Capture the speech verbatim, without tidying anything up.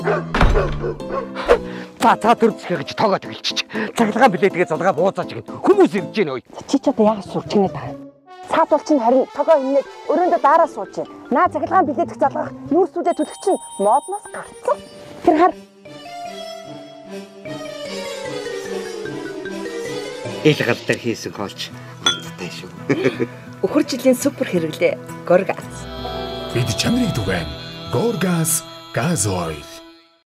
За за дөрөвсгөө гэж тоогоод өгчих. Цахилгаан билетгээ зулгаа бууцаач гэн. Хүмүүс ирж гэнэ ой. Чи ч одоо яагаад сурч гинэ та? Цаад бол чинь харин тогоо хийнээд өрөөндөө дараа сууж байна. Наа цахилгаан билетг залгах нүүрсүүдээ төлөх чинь модноос гарцсан. Тэр хар ил гал дээр хийсэн хоолч амттай шүү. өхөр жилийн супер хэрэглээ. Горгаз. Бид чанарыг түгэн. Горгаз газ ойл.